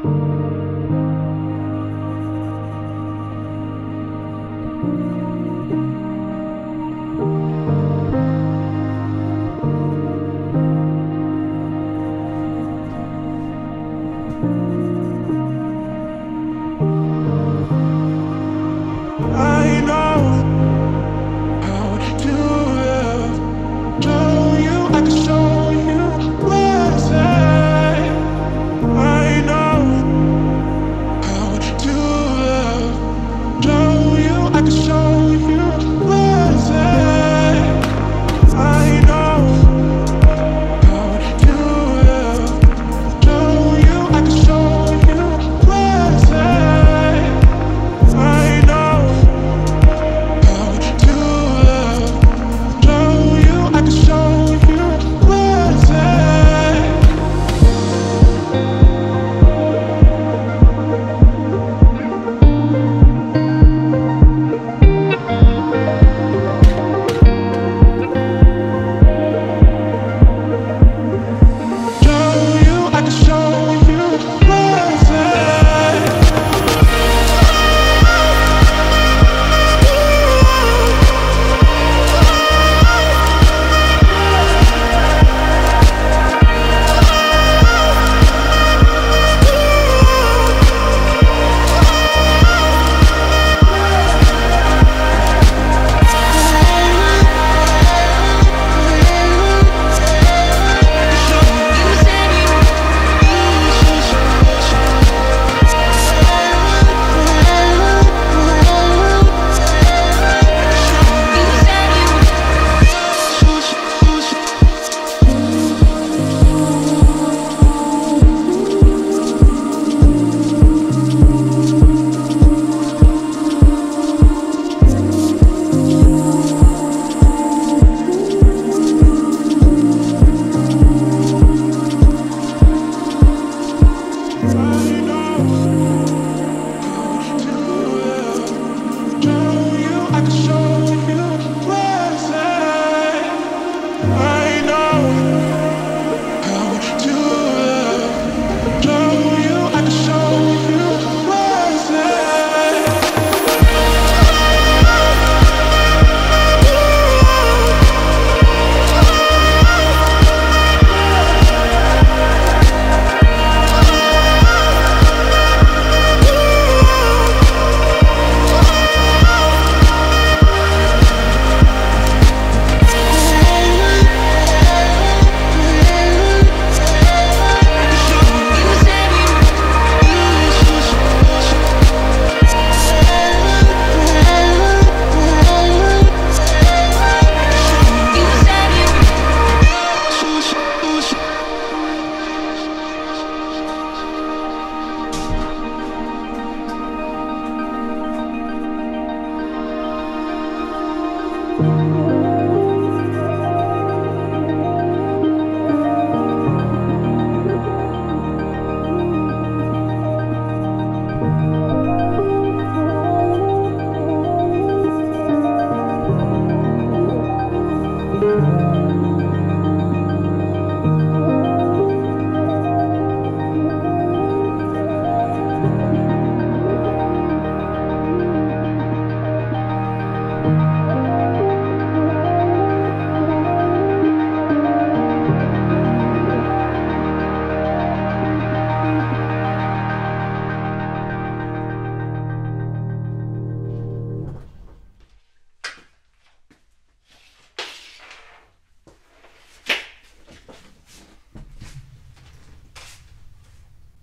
I know how to love. Show you, I can show you what's at. I know how to love. Show you, I can show you what's at. I know how to love. Show you, I can show you what's at. I know how to love. Show you, I can show you what's at. Show you, I can show you what's at. You